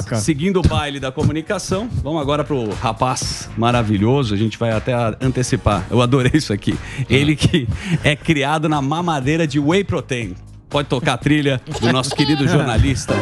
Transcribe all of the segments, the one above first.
faca. Seguindo o baile da comunicação, vamos agora pro rapaz maravilhoso. A gente vai até antecipar. Eu adorei isso aqui. Ele que é criado na mamadeira de whey protein. Pode tocar a trilha do nosso querido jornalista.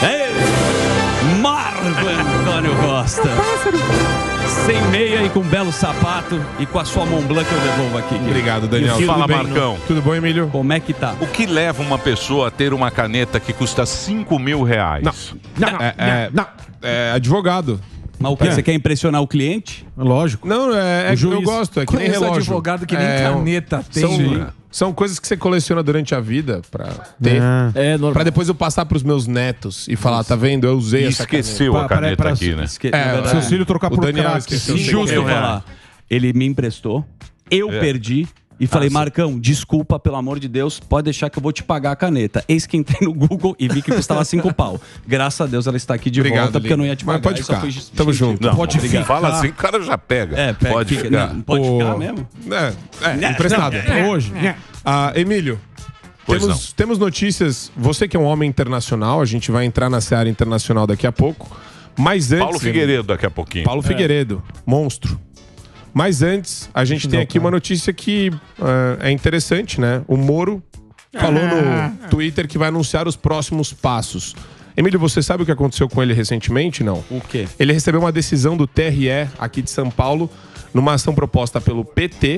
Marco Antônio Costa. Sem meia e com um belo sapato e com a sua Mont Blanc eu devolvo aqui. Obrigado, Daniel. Fala, Marcão. Tudo bom, Emílio? Como é que tá? O que leva uma pessoa a ter uma caneta que custa R$5.000? Não. É advogado. Mas o que? Você quer impressionar o cliente? Lógico. Não, eu gosto. É que nem relógio. Advogado que nem caneta tem. São coisas que você coleciona durante a vida pra ter. Pra depois eu passar pros meus netos e falar, tá vendo? Eu usei essa caneta. Esqueceu a caneta aqui, né? Seus filhos trocar por Daniel crack. Justo eu falar. Ele me emprestou, eu perdi. E falei, Marcão, desculpa, pelo amor de Deus, pode deixar que eu vou te pagar a caneta. Eis que entrei no Google e vi que custava 5 pau. Graças a Deus ela está aqui de volta, porque eu não ia te pagar. Mas pode ficar. Tamo junto. Não, pode ficar. Fala assim, o cara já pega. Pode ficar. Não, pode ficar mesmo? Emprestado. Hoje. Emílio, temos notícias. Você que é um homem internacional, a gente vai entrar na seara internacional daqui a pouco. Mas antes... Paulo Figueiredo daqui a pouquinho. Paulo Figueiredo, monstro. Mas antes, a gente tem aqui uma notícia que é interessante, né? O Moro falou no Twitter que vai anunciar os próximos passos. Emílio, você sabe o que aconteceu com ele recentemente, não? O quê? Ele recebeu uma decisão do TRE aqui de São Paulo, numa ação proposta pelo PT,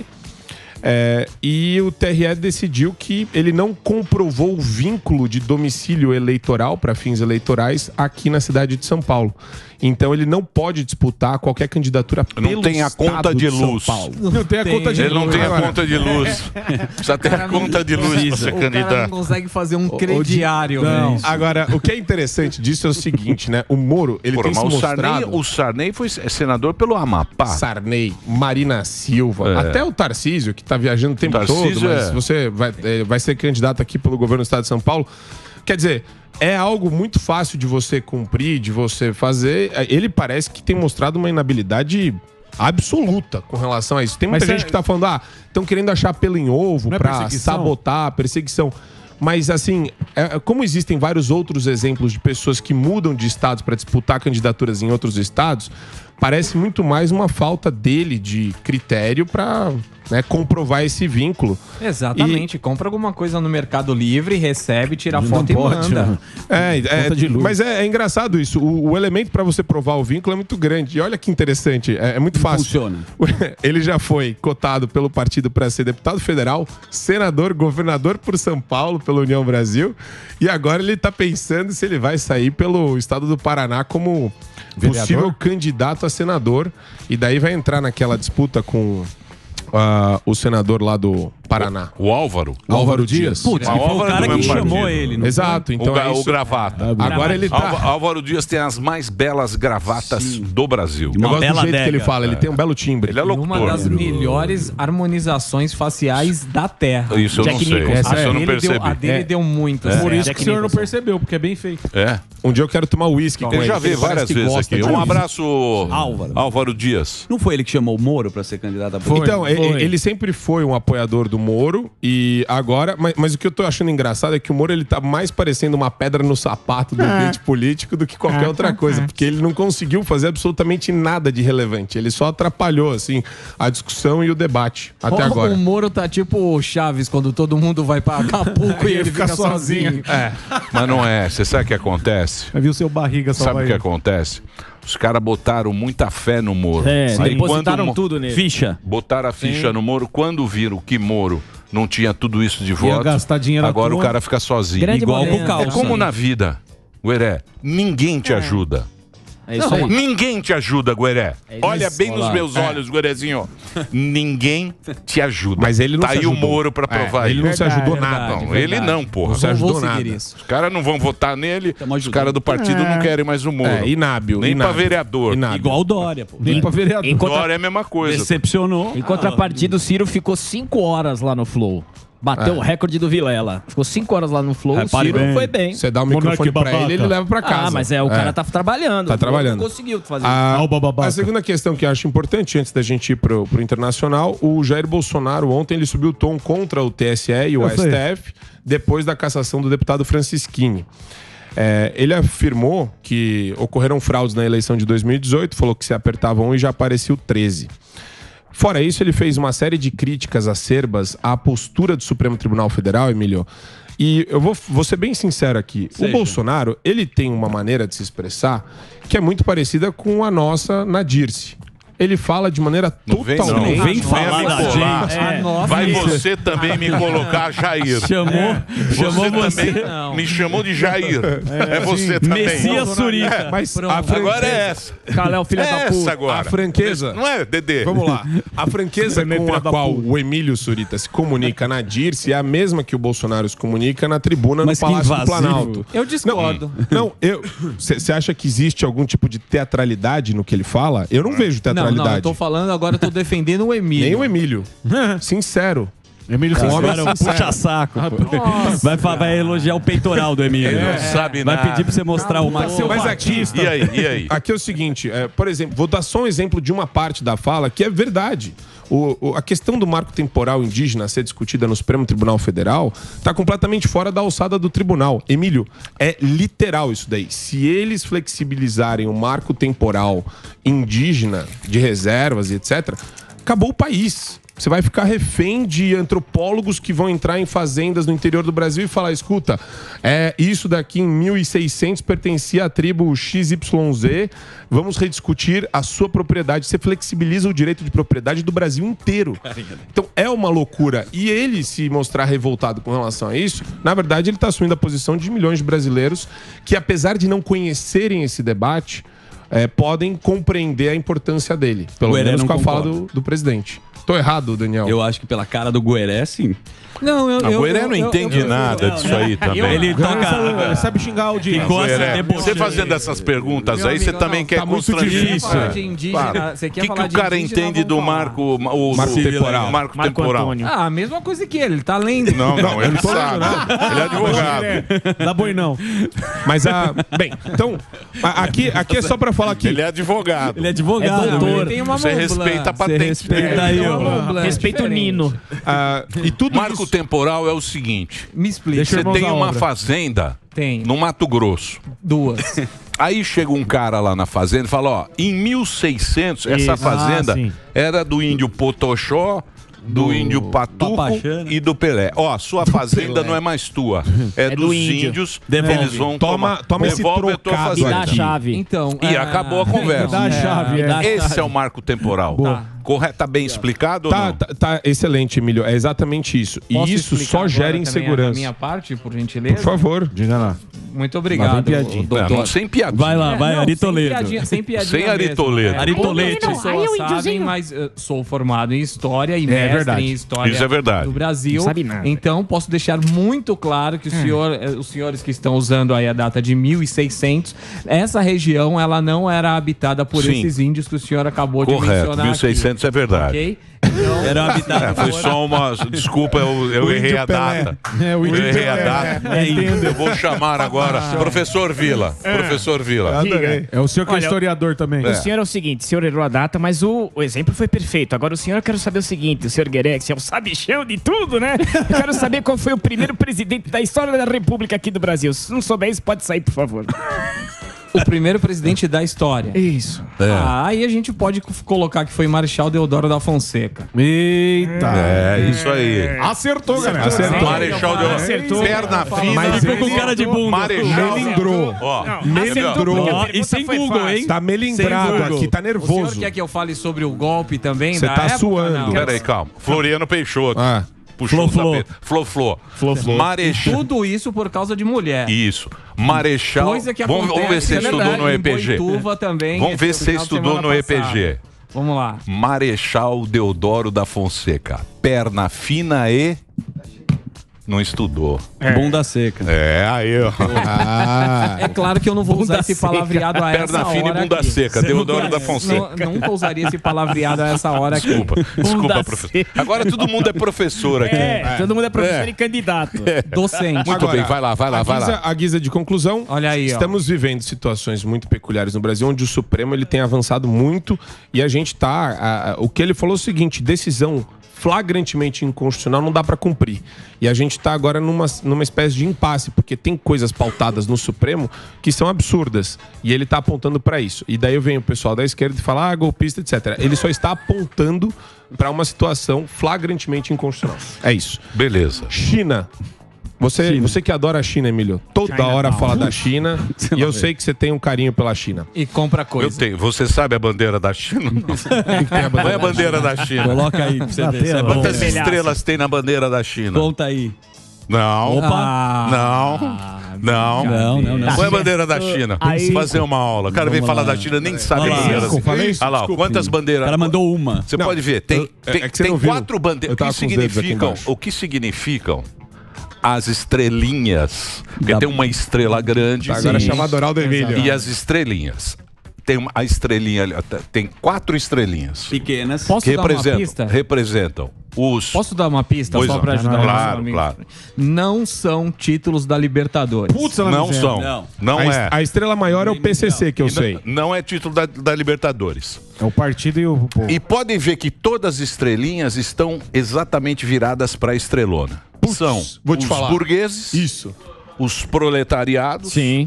e o TRE decidiu que ele não comprovou o vínculo de domicílio eleitoral para fins eleitorais aqui na cidade de São Paulo. Então ele não pode disputar qualquer candidatura pelo Não tem a conta de luz. Não tem a conta de luz. Ele não tem a conta de luz. Precisa ter a conta de luz para ser candidato. O cara não consegue fazer um crediário. Não. Agora, o que é interessante disso é o seguinte, né? O Moro, ele tem se mostrado... O Sarney foi senador pelo Amapá. Sarney, Marina Silva, até o Tarcísio, que tá viajando o tempo todo, mas você vai ser candidato aqui pelo governo do estado de São Paulo. Quer dizer... É algo muito fácil de você cumprir, de você fazer. Ele parece que tem mostrado uma inabilidade absoluta com relação a isso. Tem muita gente que tá falando, estão querendo achar pelo em ovo pra sabotar, perseguição. Mas, assim, como existem vários outros exemplos de pessoas que mudam de estados para disputar candidaturas em outros estados, parece muito mais uma falta dele de critério para comprovar esse vínculo. Exatamente. Compra alguma coisa no Mercado Livre, recebe, tira foto e manda. Mas é engraçado isso. O elemento para você provar o vínculo é muito grande. E olha que interessante, é muito fácil. Funciona. Ele já foi cotado pelo partido para ser deputado federal, senador, governador por São Paulo, pela União Brasil. E agora ele está pensando se ele vai sair pelo estado do Paraná como possível candidato a senador. E daí vai entrar naquela disputa com o senador lá do Paraná. O Álvaro? Álvaro Dias. Putz, foi o cara que chamou ele. Não Exato. Então o gravata. Agora ele tá... Álvaro Dias tem as mais belas gravatas do Brasil. Eu gosto do jeito que ele fala. Ele tem um belo timbre. Ele é locutor. Uma das melhores harmonizações faciais da Terra. Isso eu não sei. Isso eu não percebi. A dele deu muito. Por isso que o senhor não percebeu, porque é bem feito. Um dia eu quero tomar uísque com ele. Eu já vi várias vezes aqui. Um abraço, Álvaro Dias. Não foi ele que chamou o Moro para ser candidato a presidente? Então, ele sempre foi um apoiador do Moro e agora... Mas o que eu tô achando engraçado é que o Moro, ele tá mais parecendo uma pedra no sapato do ambiente político do que qualquer outra coisa, porque ele não conseguiu fazer absolutamente nada de relevante. Ele só atrapalhou, assim, a discussão e o debate até agora. O Moro tá tipo o Chaves, quando todo mundo vai pra Acapulco e ele fica sozinho. Mas não é. Você sabe o que acontece? Vai ver o seu barriga só. Sabe o que acontece? Os caras botaram muita fé no Moro. Aí depositaram tudo nele. Ficha. Botaram a ficha no Moro. Quando viram que Moro não tinha tudo isso de voto, agora o cara fica sozinho. Igual com o Calça. É como na vida, Gueré, ninguém te ajuda. É isso aí. Ninguém te ajuda, Gueré. Olha bem nos meus olhos, Guerezinho. Ninguém te ajuda. Mas ele não tá se aí ajudou. o Moro pra provar ele isso. não se ajudou nada. Não, ele não, porra. Não se ajudou nada. Os caras não vão votar nele, os caras do partido não querem mais o Moro. Inábil. Nem pra vereador. Igual o Dória, pô. Nem pra vereador. Dória é a mesma coisa. Decepcionou. Em contrapartida, o Ciro ficou 5 horas lá no Flow. Bateu o recorde do Vilela. Ficou 5 horas lá no Flow, o Ciro foi bem. Você dá o microfone pra ele leva pra casa. Mas o cara tá trabalhando. Tá trabalhando. Não conseguiu fazer A segunda questão que eu acho importante, antes da gente ir pro internacional, o Jair Bolsonaro ontem ele subiu o tom contra o TSE e o STF, depois da cassação do deputado Francisquini. Ele afirmou que ocorreram fraudes na eleição de 2018, falou que se apertava 1 e já apareceu 13. Fora isso, ele fez uma série de críticas acerbas à postura do Supremo Tribunal Federal, Emílio. E eu vou ser bem sincero aqui. O Bolsonaro, ele tem uma maneira de se expressar que é muito parecida com a nossa na Dirce. Ele fala de maneira totalmente... Não vem falar da gente. Vai você também me colocar Jair. Chamou você. Também me chamou de Jair. É você também. Messias Surita. Mas agora é essa. Calé, filho da puta. Agora. A franqueza... Não é, Dedê? Vamos lá. A franqueza com a qual o Emílio Surita se comunica na Dirce é a mesma que o Bolsonaro se comunica na tribuna no Palácio do Planalto. Eu discordo. Você acha que existe algum tipo de teatralidade no que ele fala? Eu não vejo teatralidade. Não, eu tô falando agora, eu tô defendendo o Emílio. Nem o Emílio. Sincero. Emílio Agora puxa saco. Vai elogiar o peitoral do Emílio. Não sabe nada. Vai pedir pra você mostrar o Mas aqui, e aí? Aqui é o seguinte, por exemplo, vou dar só um exemplo de uma parte da fala que é verdade. A questão do marco temporal indígena a ser discutida no Supremo Tribunal Federal está completamente fora da alçada do tribunal. Emílio, é literal isso daí. Se eles flexibilizarem o marco temporal indígena de reservas e etc., acabou o país. Você vai ficar refém de antropólogos que vão entrar em fazendas no interior do Brasil e falar, escuta, isso daqui em 1600 pertencia à tribo XYZ, vamos rediscutir a sua propriedade. Você flexibiliza o direito de propriedade do Brasil inteiro. Então é uma loucura. E ele se mostrar revoltado com relação a isso, na verdade ele está assumindo a posição de milhões de brasileiros que, apesar de não conhecerem esse debate, podem compreender a importância dele. Pelo menos com a fala do presidente. Tô errado, Daniel? Eu acho que pela cara do Gueré, sim. Não, o Gueré não entende nada disso aí também. Ele toca... sabe xingar o dia. Você fazendo essas perguntas aí, você também quer constranger. Você quer falar de o cara entende do marco temporal? Marco temporal. A mesma coisa que ele tá lendo. Não, ele sabe. Ele é advogado. Dá boi não. Mas, bem, então, aqui é só pra falar que... Ele é advogado. Ele é advogado. Você respeita a patente. Respeita aí, respeita o Nino. E tudo marco temporal é o seguinte. Me explica. Você tem uma fazenda no Mato Grosso. 2. Aí chega um cara lá na fazenda e fala, em 1600 essa fazenda era do índio Potoxó, do índio Patuco e do Pelé. Sua fazenda não é mais tua. É dos índios. Eles vão toma esse trocado e dá a chave. Então, e acabou a conversa. Dá a chave. Esse é o marco temporal. Correto? Tá bem explicado ou não? Tá excelente, Emílio. É exatamente isso. Posso e isso só gera insegurança. Da minha parte, por gentileza? Por favor. Diga lá. Muito obrigado, doutor. Sem piadinha. Vai lá, Ari Toledo. Sem piadinha. Sem Ari Toledo. Ari Toledo. Pessoas sabem, mas sou formado em História e mestre em História isso é verdade. do Brasil. Não sabe nada. Então, posso deixar muito claro que os senhores que estão usando aí a data de 1600, essa região, ela não era habitada por esses índios que o senhor acabou de mencionar. Correto, 1600 aqui. É verdade. Ok? Então, era habitada. Foi só uma... Desculpa, eu errei a data. Eu errei a data. Eu vou chamar agora Professor Vila. Professor Vila. É o senhor que é historiador também. O senhor é o seguinte, o senhor errou a data, mas o exemplo foi perfeito. Agora o senhor, eu quero saber o seguinte, o senhor Guerex é o sabichão de tudo, né? Eu quero saber qual foi o primeiro presidente da história da República aqui do Brasil. Se não souber isso, pode sair, por favor. O primeiro presidente da história. Isso. Aí a gente pode colocar que foi Marechal Deodoro da Fonseca. Eita. Isso aí. Acertou, galera. Acertou. Marechal Deodoro. Acertou. Perna fina. Mas ficou com cara de bunda. Marechal. Melindrou. Melindrou. E sem Google, hein? Tá melindrado aqui, tá O nervoso. senhor quer que eu fale sobre o golpe também? Você tá suando. Peraí, calma. Floriano Peixoto. Puxou Flo-Flo. Marechal. Tudo isso por causa de mulher. Isso. Marechal. Coisa que Vamos ver se você estudou no EPG. Também, Vamos ver se você estudou no EPG. Vamos lá. Marechal Deodoro da Fonseca. Perna fina e... Não estudou. Bunda seca. Aí, ó. É claro que eu não vou usar esse palavreado a essa hora. Perna fina e bunda seca. Deodoro da Fonseca. Nunca usaria esse palavreado a essa hora aqui. Desculpa, professor. Agora todo mundo é professor aqui. Todo mundo é professor e candidato. Docente. Muito bem, vai lá. A guisa de conclusão, olha aí, estamos vivendo situações muito peculiares no Brasil, onde o Supremo ele tem avançado muito e a gente o que ele falou é o seguinte, decisão flagrantemente inconstitucional, não dá para cumprir. E a gente está agora numa espécie de impasse, porque tem coisas pautadas no Supremo que são absurdas. E ele está apontando para isso. E daí vem o pessoal da esquerda e fala, golpista, etc. Ele só está apontando para uma situação flagrantemente inconstitucional. É isso. Beleza. China. Você que adora a China, Emílio, toda hora fala da China e eu sei que você tem um carinho pela China. E compra coisa. Eu tenho. Você sabe a bandeira da China? Não é a bandeira da China. Coloca aí pra você ver. Quantas estrelas tem na bandeira da China? Conta aí. Não. Opa. Não. Qual é a bandeira da China? Vamos fazer uma aula. O cara vem falar da China, nem sabe a bandeira. Olha lá, quantas bandeiras. O cara mandou uma. Você pode ver, tem 4 bandeiras. O que significam as estrelinhas? Porque tem uma estrela grande. Agora chama Doraldo Emílio. E as estrelinhas. Tem a estrelinha ali, tem 4 estrelinhas. Pequenas. Posso dar uma pista? Representam os... Posso dar uma pista só para ajudar o nosso amigo? Claro. Não são títulos da Libertadores. Putz, não são. Não é. A estrela maior é o PCC, que eu sei. Não é título da Libertadores. É o partido e o povo. E podem ver que todas as estrelinhas estão exatamente viradas para a estrelona. São vou te os falar. burgueses, Isso. os proletariados, Sim.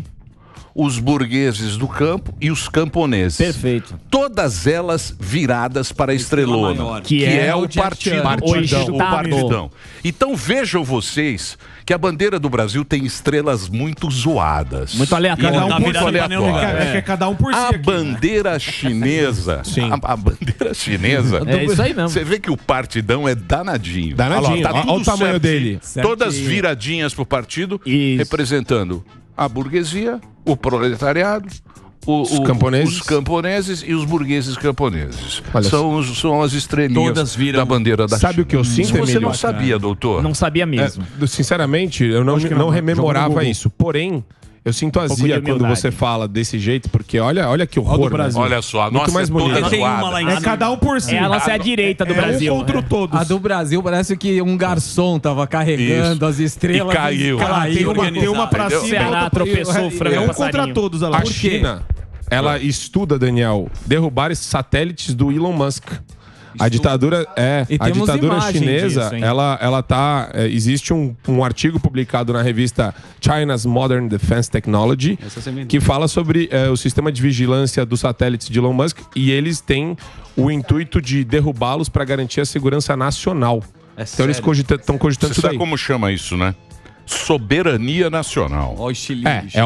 os burgueses do campo e os camponeses. Perfeito. Todas elas viradas para a estrelona, maior. que é o Partidão. partidão. Então vejam vocês que a bandeira do Brasil tem estrelas muito zoadas. Muito aleatório. Muito aleatório. É cada um por si. A bandeira chinesa, a bandeira chinesa, É isso aí mesmo. você vê que o partidão é danadinho. Danadinho. Olha lá, Olha o tamanho dele. Todas viradinhas pro partido, Isso. representando a burguesia, o proletariado, Os camponeses. os camponeses e os burgueses camponeses. Olha São as estrelinhas Todas viram. da bandeira da Sabe China. o que eu sinto, Você Emílio? não sabia, doutor? Não sabia mesmo. Sinceramente, eu não Acho que não, rememorava jogou no Google. isso. Porém, eu sinto pouco azia de quando humildade. você fala desse jeito, porque olha que horror. do Brasil. Olha só, a Muito nossa mais é toda bonita. Tem uma zoada. lá em É cima. cada um por si. Ela é a direita do Brasil. Um contra todos. A do Brasil parece que um garçom tava carregando as estrelas. E caiu. Tem uma pra Entendeu? cima. Ceará outra pra- tropeçou, frango É um passarinho. contra todos. Olha lá. A Por quê? China, ela estuda, Daniel, derrubar esses satélites do Elon Musk. A ditadura E a temos ditadura imagem chinesa, disso, hein? ela tá existe um artigo publicado na revista China's Modern Defense Technology que fala sobre o sistema de vigilância dos satélites de Elon Musk e eles têm o intuito de derrubá-los para garantir a segurança nacional. Então eles estão cogitando Você isso sabe daí. como chama isso, né? Soberania nacional. Ó, o estilinho. É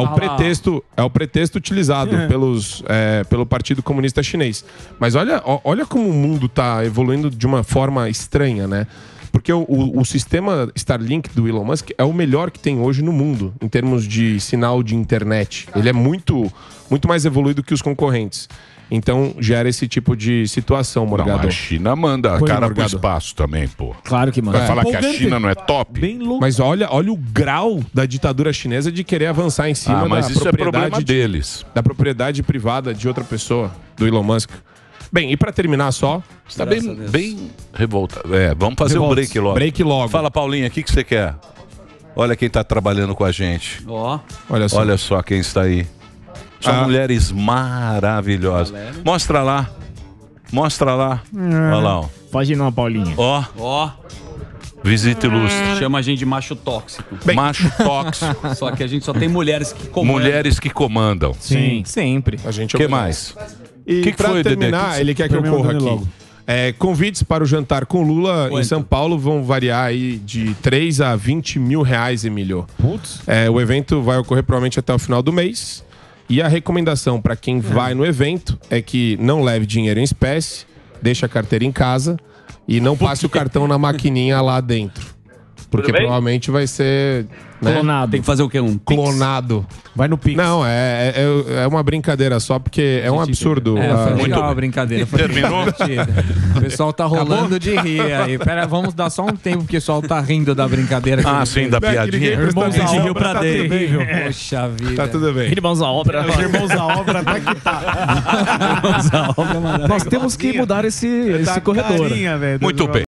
o pretexto utilizado pelo Partido Comunista Chinês. Mas olha como o mundo está evoluindo de uma forma estranha, né? Porque o sistema Starlink do Elon Musk é o melhor que tem hoje no mundo, em termos de sinal de internet. Ele é muito mais evoluído que os concorrentes. Então gera esse tipo de situação, Não, Morgado. a China manda a Foi, cara pro Morgado. espaço também, pô. Claro que manda. Vai falar que a empolgante. China não é top? Bem louco. Mas olha o grau da ditadura chinesa de querer avançar em cima Mas da isso é problema propriedade deles. da propriedade privada de outra pessoa, do Elon Musk. Bem, e pra terminar só... Você tá bem revoltado. Vamos fazer o break logo. Break logo. Fala, Paulinha, o que você quer? Olha quem tá trabalhando com a gente. Ó. Olha só. Olha só quem está aí. São mulheres maravilhosas. Mostra lá. Mostra lá. Olha lá, ó. Pode não, Paulinho. Ó. Visita ilustre. Chama a gente de macho tóxico. Macho tóxico. Só que a gente só tem mulheres que comandam. Mulheres que comandam. Sim, sempre. A gente O que obedece. mais? E Que pra foi, Dedé? terminar, Que ele quer que eu Pra mim, corra Dani, aqui. logo. Convites para o jantar com Lula em São Paulo vão variar aí de 3 a 20 mil reais, Emílio. Putz. O evento vai ocorrer provavelmente até o final do mês. E a recomendação para quem vai no evento é que não leve dinheiro em espécie, deixe a carteira em casa e não passe o cartão na maquininha lá dentro. Porque provavelmente vai ser Clonado. Tem que fazer o quê? Um pix? clonado. Vai no Pix. Não, é uma brincadeira só, porque é um absurdo. Foi muito legal bem. a brincadeira. Foi Terminou? divertida. O pessoal tá rolando de rir aí. Pera, vamos dar só um tempo, porque o pessoal tá rindo da brincadeira. Ah, sim, da piadinha. Irmãos A gente da riu obra pra tá dentro. terrível. Poxa vida. Tá tudo bem. Irmãos à obra. Os irmãos da obra tá que tá. Nós temos que mudar esse corredor. Carinha, velho, Muito bem.